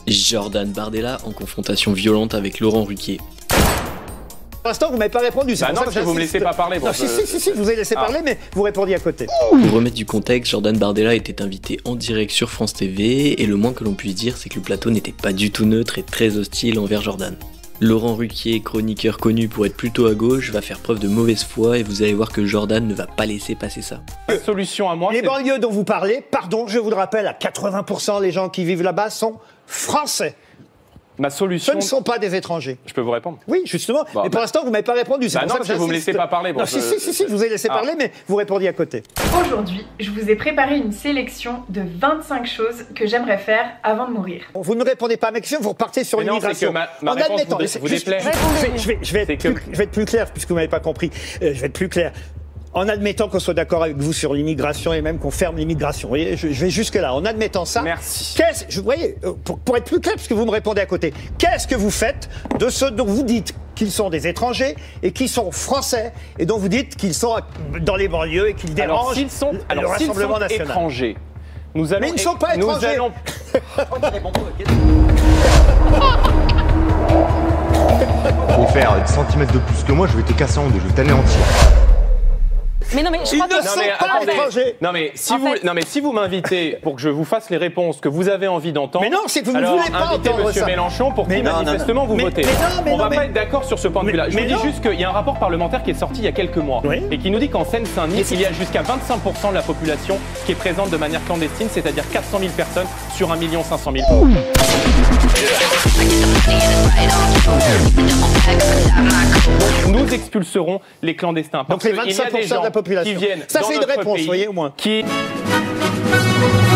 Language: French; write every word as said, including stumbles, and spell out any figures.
Jordan Bardella en confrontation violente avec Laurent Ruquier. Pour l'instant, vous ne m'avez pas répondu. Bah non, parce que vous me laissez pas parler. Bon, non, je... si, si, si, si, je vous ai laissé ah. parler, mais vous répondiez à côté. Pour remettre du contexte, Jordan Bardella était invité en direct sur France T V, et le moins que l'on puisse dire, c'est que le plateau n'était pas du tout neutre et très hostile envers Jordan. Laurent Ruquier, chroniqueur connu pour être plutôt à gauche, va faire preuve de mauvaise foi et vous allez voir que Jordan ne va pas laisser passer ça. La solution à moi, les banlieues dont vous parlez, pardon, je vous le rappelle, à quatre-vingts pour cent les gens qui vivent là-bas sont français. Ma solution... Ce ne sont pas des étrangers. Je peux vous répondre? Oui, justement. Bon, et pour bah... l'instant, vous ne m'avez pas répondu. Bah non, parce que vous ne me laissez pas parler. Bon, non, je... si, si, si, si, je vous ai laissé ah. parler, mais vous répondiez à côté. Aujourd'hui, je vous ai préparé une sélection de vingt-cinq choses que j'aimerais faire avant de mourir. Vous ne répondez pas à ma question, vous repartez sur l'immigration. Ma, ma en admettant, vous, vous déplaît. Je vais, je, vais être plus, je vais être plus clair, puisque vous n'avez pas compris. Euh, je vais être plus clair. En admettant qu'on soit d'accord avec vous sur l'immigration et même qu'on ferme l'immigration. Vous voyez, je, je vais jusque-là. En admettant ça. Merci. Qu'est-ce, je, vous voyez, pour, pour être plus clair, puisque vous me répondez à côté, qu'est-ce que vous faites de ceux dont vous dites qu'ils sont des étrangers et qui sont français et dont vous dites qu'ils sont dans les banlieues et qu'ils dérangent alors, s'ils sont, le alors, Rassemblement sont national étrangers, nous allons... Mais ils ne sont pas nous étrangers. Allons... Faut faire un centimètre de plus que moi, je vais te casser en deux, je vais t'anéantir. Mais non, mais je Ils crois ne que... sont non, mais, pas attendez. étrangers. Non mais si en vous, fait... non mais si vous m'invitez pour que je vous fasse les réponses que vous avez envie d'entendre. Mais non, c'est que vous ne alors, voulez pas invitez entendre Monsieur ça. Mélenchon pour qui non, manifestement non, vous mais, votez. Mais non, mais On non, va mais... pas être d'accord sur ce point de vue-là. Je vous dis non. juste qu'il y a un rapport parlementaire qui est sorti il y a quelques mois oui. et qui nous dit qu'en Seine-Saint-Denis, il y a jusqu'à vingt-cinq pour cent de la population qui est présente de manière clandestine, c'est-à-dire quatre cent mille personnes sur un million cinq cent mille. Nous expulserons les clandestins. Donc les vingt-cinq pour cent de la population. Qui viennent ça dans c'est une notre réponse, pays, voyez au moins. Qui...